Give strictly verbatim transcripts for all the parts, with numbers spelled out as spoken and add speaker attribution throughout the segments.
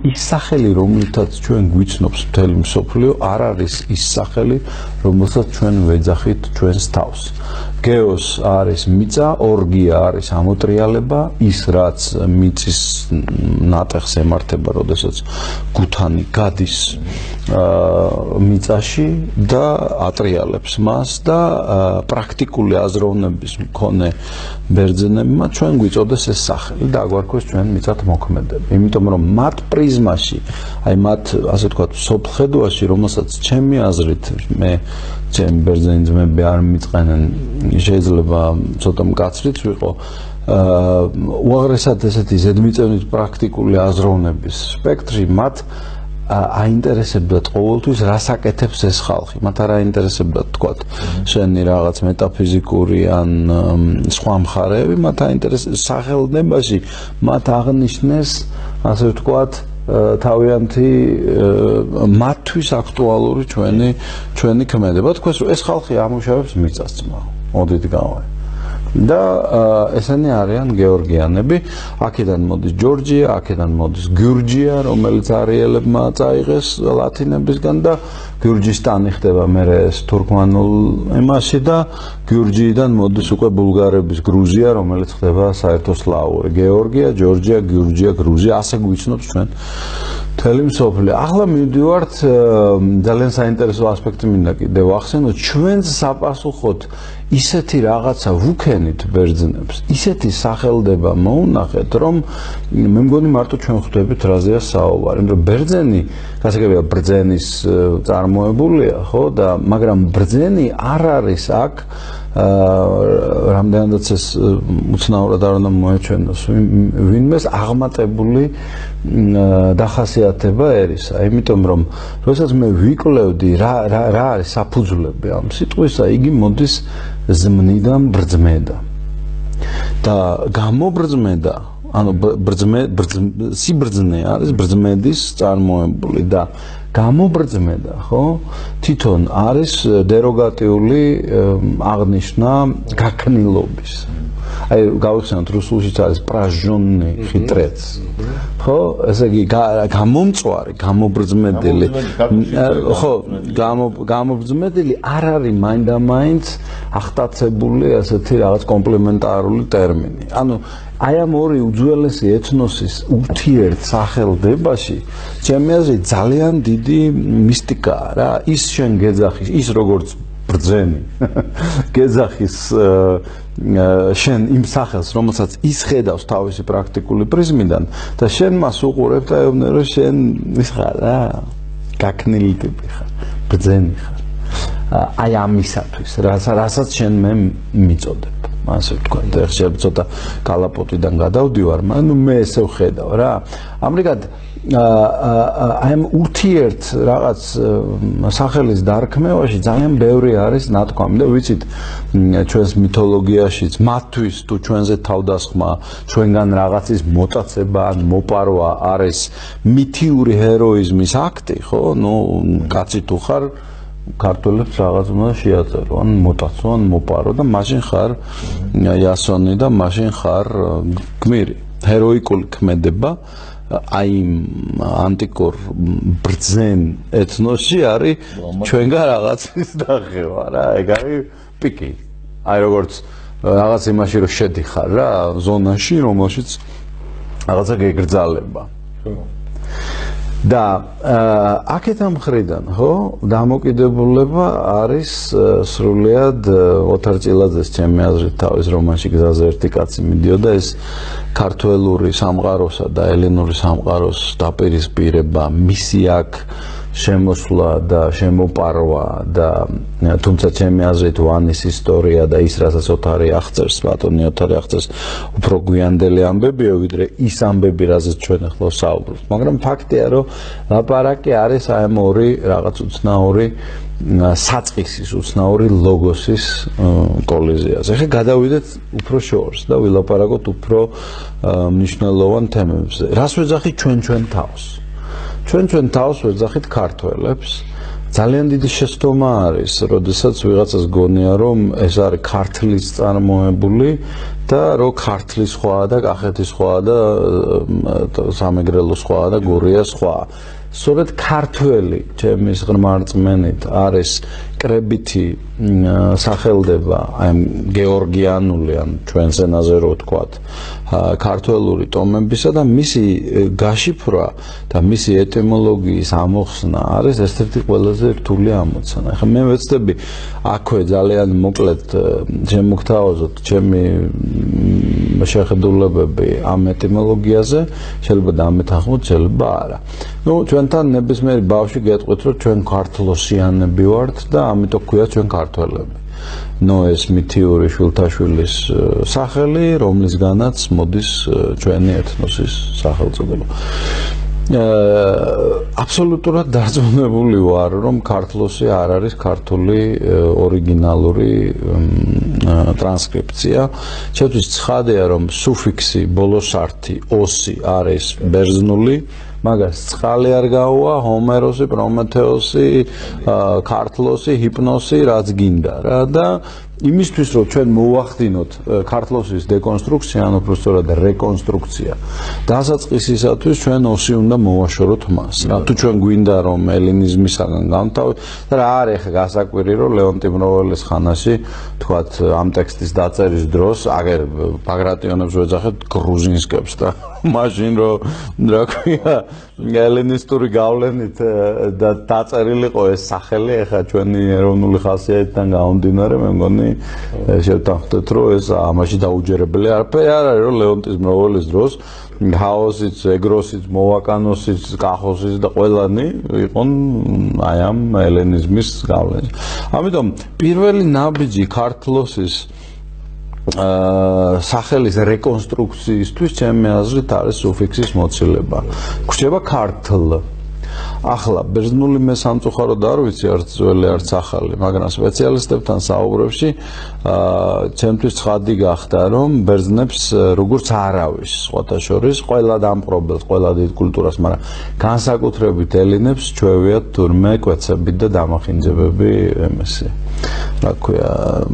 Speaker 1: ის სახელი, რომელთაც ჩვენ გვიცნობს მთელი მსოფლიო, არ არის ის სახელი, რომელსაც ჩვენ ვეძახით ჩვენს თავს. გეოს არის მიწა, ორგია არის ამოტრიალება, ის რაც მიწის ნატეხს ემართება, როდესაც გუთანი გადის მიწაში და ატრიალებს მას და პრაქტიკული აზროვნების მქონე ბერძნებმა ჩვენ გვიწოდეს ეს სახელი და აგვარქვეს ჩვენ მიწათ მოქმედები. იმიტომ რომ მათ პრიზმაში, აი მათ ასე ვთქვათ, სოფლხედვაში, რომელსაც ჩემი აზრით მე ჩემი ბერძენი ძმები არ მიწყენენ, შეიძლება ცოტა მკაცრიც ვიყო, უაღრესად ესეთი ზედმიწევნით პრაქტიკული აზროვნების სპექტრი მათ აინტერესებდათ ყოველთვის რას აკეთებს ეს ხალხი. მათ არ აინტერესებდათ თქვათ შენი რაღაც მეტაფიზიკური ან სხვა მხარეები, მათ აინტერესებს სახელდებაში მათ აღნიშნეს ასე ვთქვათ თავიანთი მათთვის აქტუალური ჩვენი ჩვენი ქმედება. თქვენს რომ ეს ხალხი ამუშავებს მიწას ძმა. მოდით გავაი. და ესენი არიან გეორგიანები, აქედან მოდის ჯორჯია, აქედან მოდის გიურჯია, რომელიც არიელებმა წაიღეს ლათინებისგან და გიურჯისტანი ხდება მერე ეს თურქმანულ ემაში და გიურჯიიდან მოდის უკვე ბულგარების გრუზია, რომელიც ხდება საერთო სლავური. გეორგია, ჯორჯია, გიურჯია, გრუზია, ასე გვიცნობს ჩვენ მთელი მსოფლიო. ახლა მივდივართ ძალიან საინტერესო ასპექტი მინდა კიდევ ვახსენოთ, ჩვენს საპასუხოდ ისეთი რაღაცა ვუქენით ბერძნებს, ისეთი სახელდება მოუნახეთ, რომ მე მგონი მარტო ჩვენ ხვდებით რაზეა საუბარი. იმიტომ რომ ბერძენი, გასაგებია ბრძენის წარმოებულია, ხო, და მაგრამ ბრძენი არ არის აქ რამდენადაც ეს უცნაურად არ უნდა მოეჩვენოს ვინმეს აღმატებული დახასიათება ერისა. იმიტომ რომ როდესაც მე ვიკვლევდი რა რა არის საფუძვლები ამ სიტყვისა, იგი მოდის ზმნიდან ბრძმედა. და გამობრძმედა, ანუ ბრძმე სიბრძნე არის ბრძმედის წარმოებული და გამობრძმედა, ხო? თვითონ არის დეროგატიული აღნიშვნა გაქნილობის. აი გავიხსენოთ რუსულშიც არის პრაჟონი ხიტრეც. ხო? ესე იგი გამომწვარი, გამობრძმედელი. ხო, გამობრძმედელი არ არის მაინდამაინც ახტაცებული ასეთი რაღაც კომპლემენტარული ტერმინი. ანუ აი ამ ორი უძველესი ეთნოსის ურთიერთ სახელდებაში ჩემი აზრით ძალიან დიდი მისტიკაა რა. ის შენ გეძახის, ის როგორც ბრძენი გეძახის შენ იმ სახელს, რომელსაც ის ხედავს თავისი პრაქტიკული პრიზმიდან და შენ მას უყურებ და ეუბნე რომ შენ ის ხარ რა, გაქნილი ტიპი ხარ, ბრძენი ხარ. აი ამისათვის, რასაც შენ მე მიწოდებ. ასე ვთქვათ, ახლა ცოტა კალაპოტიდან გადავდივარ, მაგრამ მე ესე ვხედავ რა. ამრიგად აი ამ ურთიერთ რაღაც სახელის დარქმევაში ძალიან ბევრი არის ნათქვამი და ვიცით ჩვენს მითოლოგიაშიც მათთვის თუ ჩვენზე თავდასხმა, ჩვენგან რაღაცის მოტაცება ან მოპარვა არის მითიური ჰეროიზმის აქტი, ხო? ნუ კაცი თუ ხარ ქართველებს რაღაც უნდა შეაწერო, ან მოტაცო, ან მოპარო და მაშინ ხარ იასონი და მაშინ ხარ გმირი. ჰეროიკული ქმედება აი ანტიკურ ბრძენ ეთნოსში არის ჩვენგან რაღაცის დაღება რა, ეგ არის პიკი. აი როგორც რაღაც იმაში რომ შედიხარ რა, ზონაში, რომელშიც რაღაცა გეგრძალება. და აქეთ ამ მხრიდან, ხო, დამოკიდებულება არის სრულიად ოთარ ჭილაძეს ჩემი აზრით თავის რომანში გზაზე ერთი კაცი მიდიოდა, ეს ქართველური სამყაროსა და ელენური სამყაროს დაპირისპირება, მისი აქ შემოსვლა და შემოპარვა და თუმცა ჩემი აზრით ვანის ისტორია და ის რასაც ოთარი აღწერს, ბატონი ოთარი აღწერს, უფრო გვიანდელი ამბებია, ვიდრე ის ამბები, რაზეც ჩვენ ახლა ვსაუბრობთ. მაგრამ ფაქტია, რომ ლაპარაკი არის აი ამ ორი რაღაც უცნაური საწყისის, უცნაური ლოგოსის კოლიზიაზე. ახლა გადავიდეთ უფრო შორს და ვილაპარაკოთ უფრო მნიშვნელოვან თემებზე. რას ვეძახით ჩვენ ჩვენ თავს? ჩვენ ჩვენ თავს ვეძახით ქართველებს, ძალიან დიდი შეცდომა არის, როდესაც ვიღაცას გონია, რომ ეს არის ქართლის წარმოებული და რო ქართლის ხვაა და კახეთის ხვაა და სამეგრელოს ხვაა და გურიას ხვაა. სწორედ ქართველი, ჩემის ღრმა რწმენით, არის კრებითი სახელდება, აი ამ გეორგიანული, ან ჩვენს ენაზე რო ვთქვათ, ქართველური ტომებისა და მისი გაშიფრვა და მისი ეტიმოლოგიის ამოხსნა არის ერთ-ერთი ყველაზე რთული ამოცანა. ახლა მე ვეცდები აქვე ძალიან მოკლედ შემოგთავაზოთ ჩემი შეხედულებები ამ ეტიმოლოგიაზე, შეიძლება დამეთანხმოთ, შეიძლება არა. ნუ ჩვენთან ნებისმიერი ბავშვი გეტყვით, რომ ჩვენ ქართლოსიანები ვართ და ამიტომ ქვია ჩვენ ქართველები. ნოეს მითიური შვილთაშვილის სახელი, რომლისგანაც მოდის ჩვენი ეთნოსის სახელწოდება. აბსოლუტურად დარწმუნებული ვარ, რომ ქართლოსი არ არის ქართული ორიგინალური ტრანსკრიფცია. ჩემთვის ცხადია, რომ სუფიქსი ბოლოს ართი ოსი არის ბერძნული, მაგას წყალი არ გაუვა, ჰომეროსი, პრომეთეოსი, ქართლოსი, ჰიპნოსი, რაც გინდა რა და იმისთვის რომ ჩვენ მოვახდინოთ ქართლოსის დეკონსტრუქცია, ან უფრო სწორად რეკონსტრუქცია, დასაწყისისათვის ჩვენ ოსი უნდა მოვაშოროთ მას. რა თუ ჩვენ გვინდა რომ ელინიზმისაგან გამთავრდეთ და რა არის ხა გასაკვირი რომ ლეონტი მროველის ხანაში თქვათ ამ ტექსტის დაწერის დროს აგერ ბაგრატიონებს ვეძახეთ გრუზინსკებს და მაშინ რომ რა ქვია ელინისტური გავლენით და დაწერილიყო ეს სახელი ახლა ჩვენი ეროვნული ხასიათიდან გამომდინარე მე მგონი შევთანხმდეთ რომ ეს ამაში დაუჯერებელი არაფერი არ არის რომ ლეონტის მროველის დროს ჰაოსიც, ეგროსიც, მოვაკანოსიც, კახოსიც და ყველანი იყვნენ აი ამ ელინიზმის გავლენით. ამიტომ პირველი ნაბიჯი ქართლოსის სახელის რეკონსტრუქციისთვის ჩემი აზრით არის სუფიქსის მოცილება. გვხვდება ქართლ. ახლა ბერძნული მე სამწუხაროდ არ ვიცი არც ძველი არც ახალი, მაგრამ სპეციალისტებთან საუბრებში ჩემთვის ცხადი გახდა, რომ ბერძნებს როგორც არავის სხვათა შორის ყველა დამპყრობელს, ყველა დიდ კულტურას, მაგრამ განსაკუთრებით ელინებს ჩვევიათ თურმე კვეცები და დამახინჯებები ემესი. რა ქვია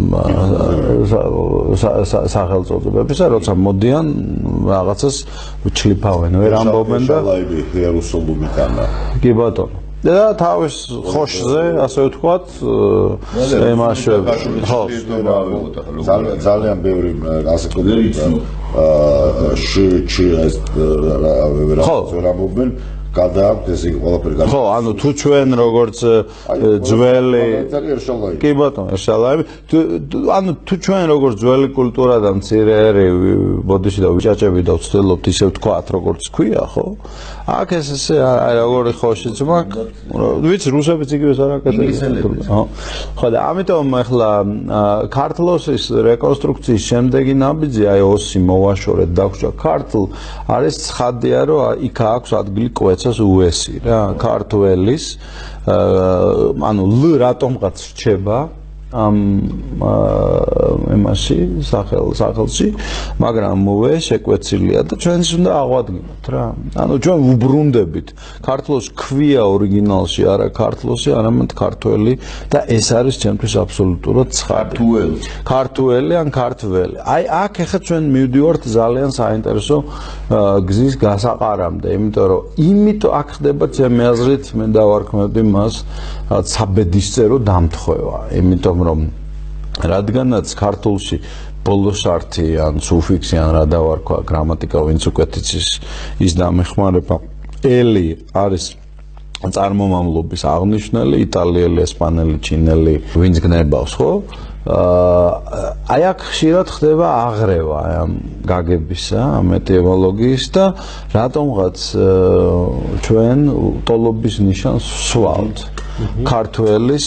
Speaker 1: სახელწოდებებისა, როცა მოდიან რაღაცას ჩლიფავენ, ვერ ამბობენ და
Speaker 2: იერუსალიმიდან.
Speaker 1: კი ბატონო. და თავის ხოშზე, ასე ვთქვათ, ემაშე. ხო,
Speaker 2: ძალიან ბევრი განსაკუთრებით შ ჩ ეს ვერ ამბობენ. გადააქვთ ეს ყველაფერი გადააქვთ.
Speaker 1: ხო, ანუ თუ ჩვენ როგორც ძველი კი ბატონო, ერშალაები, ანუ თუ ჩვენ როგორც ძველი კულტურა და მცირეერი ბოდიში და ვიჭაჭები და ვცდილობთ ისე ვთქვათ, როგორც ქვია, ხო? აქ ეს ესე აი როგორი ხოშიც მაქვს, ვიცი, რუსებიც იგივეს არ აკეთებენ. ხო. ხო და ამიტომ ახლა ქართლოსის რეკონსტრუქციის შემდეგი ნაბიჯი აი ოსი მოვაშორეთ დაგვჭა ქართლ არის ცხადია, რომ იქ აქვს ადგილი კვეცას უესი რა, ქართველის ანუ ლ რატომღაც რჩება ამ ემაში სახელ სახელში, მაგრამ მოვე შეკვეცილია და ჩვენს უნდა აღვადგინოთ რა. ანუ ჩვენ ვუბრუნდებით. ქართლოს ქვია ორიგინალში არა ქართლოსი, არამედ ქართველი და ეს არის ჩემთვის აბსოლუტურად ცხადი.
Speaker 2: ქართველი.
Speaker 1: ქართველი ან ქართველი. აი აქ ახლა ჩვენ მივდივართ ძალიან საინტერესო გზის გასაყარამდე, იმიტომ რომ იმიტომ აქ ხდება ჩემი აზრით, მე დავარქმევდი მას საბედისწერო დამთხვევა, იმიტომ რომ რადგანაც ქართულში ბოლოს ართი ან სუფიქსი ან რა დავარქვა გრამატიკა ვინც უკეთ იცის ის დამეხმარება ელი არის წარმომავლობის აღნიშნელი, იტალიელი, ესპანელი, ჩინელი ვინც გნებავს, ხო? აი აქ ხშირად ხდება აღრევა ამ გაგებისა, ამ ეტიმოლოგიის და რატომღაც ჩვენ ტოლობის ნიშანს ვსვავთ. ქართველის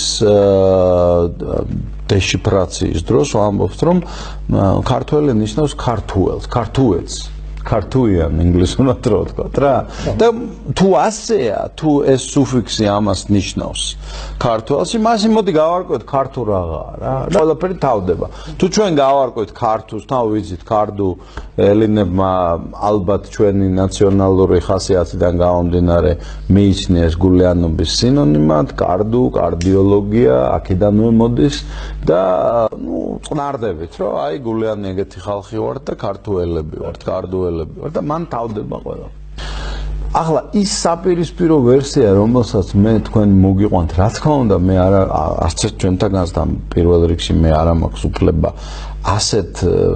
Speaker 1: დეშიფრაციის დროს ვამბობთ, რომ ქართველი ნიშნავს ქართუელს, ქართუელს. ქართუიან ინგლისურად რო ვთქვათ რა და თუ ასეა თუ ეს სუფიქსი ამას ნიშნავს ქართულში მასე მოდი გავარკვევთ ქართულ რაღაცა რა ყველაფერი თავდება თუ ჩვენ გავარკვევთ ქართულს თან ვიცით ქარდუ ელინებმა ალბათ ჩვენი ნაციონალური ხასიათიდან გამომდინარე მიიჩნიეს გულიანობის სინონიმად კარდუ კარდიოლოგია აქედანვე მოდის და ნუ წნარდებით რომ აი გულიანი ეგეთი ხალხი ვართ და ქართულები ვართ კარდუელები ვართ და მან თავდება ყველა ახლა ის საპირისპირო ვერსია რომელსაც მე თქვენ მოგიყვანთ რა თქმა უნდა მე არა არც ერთ ჩვენთანაც და პირველ რიგში მე არ მაქვს უფლება ასეთ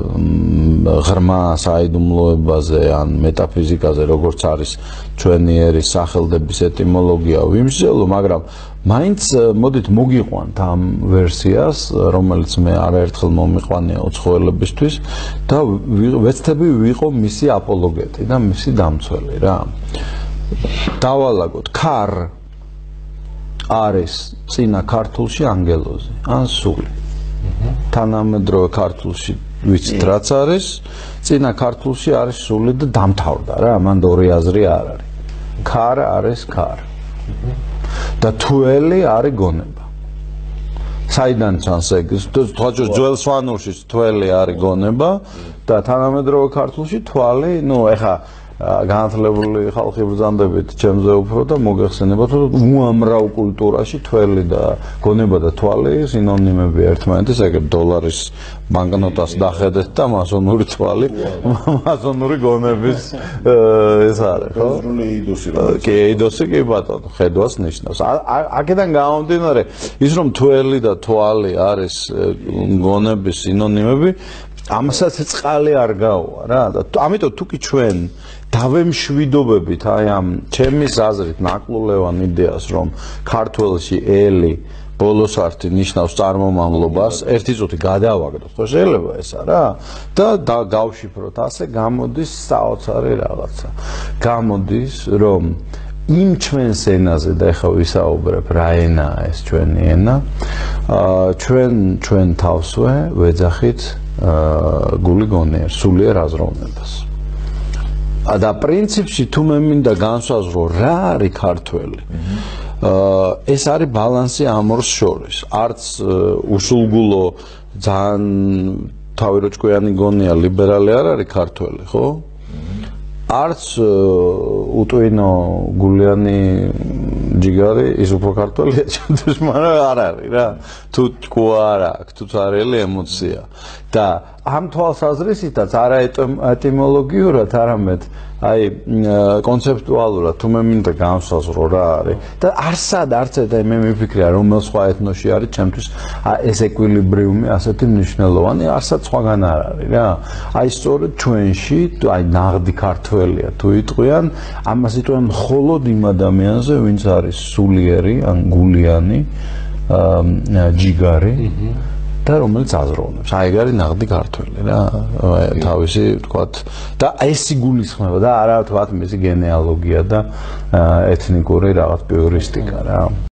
Speaker 1: ღრმა საიდუმლოებაზე ან მეტაფიზიკაზე როგორც არის ჩვენი ერის სახელდების ეტიმოლოგია ვიმსჯელო მაგრამ მაინც მოდით მოგიყვანთ ამ ვერსიას რომელიც მე არაერთხელ მომიყვანია უცხოელებისთვის და ვეცდები ვიყო მისი აპოლოგეტი და მისი დამცველი რა დავალაგოთ ქარ არის წინა ქართულში ანგელოზი ან სული თანამედროვე ქართულში ვიცით რაც არის წინა ქართულში არის სული და დამთავრდა რა მან ორი აზრი არ არის ქარ არის ქარ და თველი არის გონება საიდან ჩანს ეგ თქვა ძველ სვანურში თველი არის გონება და თანამედროვე ქართულში თვალი ნუ ეხა განათლებული ხალხი ბრძანდებით ჩემზე უფრო და მოგეხსენებათ რომ უამრავ კულტურაში თველი და გონება და თვალი სინონიმები ერთმანეთის ეგრე დოლარის ბანკნოტას დახედეთ და მასონური თვალი მასონური გონების ეს არის ხო
Speaker 2: ეიდოსი
Speaker 1: კი ეიდოსი კი ბატონო ხედვას ნიშნავს აქედან გამომდინარე ის რომ თველი და თვალი არის გონების სინონიმები ამასაც წყალი არ გაუვა რა და ამიტომ თუკი ჩვენ დავემშვიდობებით აი ამ ჩემის აზრით ნაკლულევან იდეას რომ ქართველში ელი ბოლოს ართი ნიშნავს წარმომავლობას ერთი წუთი გადავაგდოთ ხო შეიძლება ესა რა და გავშიფროთ ასე გამოდის საოცარი რაღაცა გამოდის რომ იმ ჩვენს ენაზე და ეხლა ვისაუბრებ რა ენაა ეს ჩვენი ენა ჩვენ ჩვენ თავსვე ვეძახით გული გონიერ სულიერ აზროვნებას და პრინციპში თუ მე მინდა განსაზღვრო რა არის ქართველი ეს არის ბალანსი ამ ორს შორის არც უშულგულო ძალიან თავი რო ჭკვიანი გონია ლიბერალი არ არის ქართველი ხო არც უტვინო გულიანი ჯიგარი ის უფრო ქართველია ჩემთვის მაგრამ არ არის რა თუ თქო არ აქვს თუ წარელი ემოცია და ამ თვალსაზრისითაც არა ეტიმოლოგიურად არამედ აი კონცეპტუალურად თუ მე მინდა განსაზღვრო რა არის და არსად არც და მე მიფიქრია რომელ სხვა ეთნოში არის ჩემთვის ეს ეკვილიბრიუმი ასეთი მნიშვნელოვანი არსად სხვაგან არ არის რა აი სწორედ ჩვენში აი ნაღდი ქართველია თუ იტყვიან ამას იტყვიან მხოლოდ იმ ადამიანზე ვინც არის სულიერი ან გულიანი ჯიგარი და რომელიც აზროვნებს. აი ეგ არის ნაღდი ქართველი რა. თავისი ვთქვათ და ეს იგულისხმება და არა ვთქვათ მისი გენეალოგია და ეთნიკური რაღაც პიურისტიკა რა.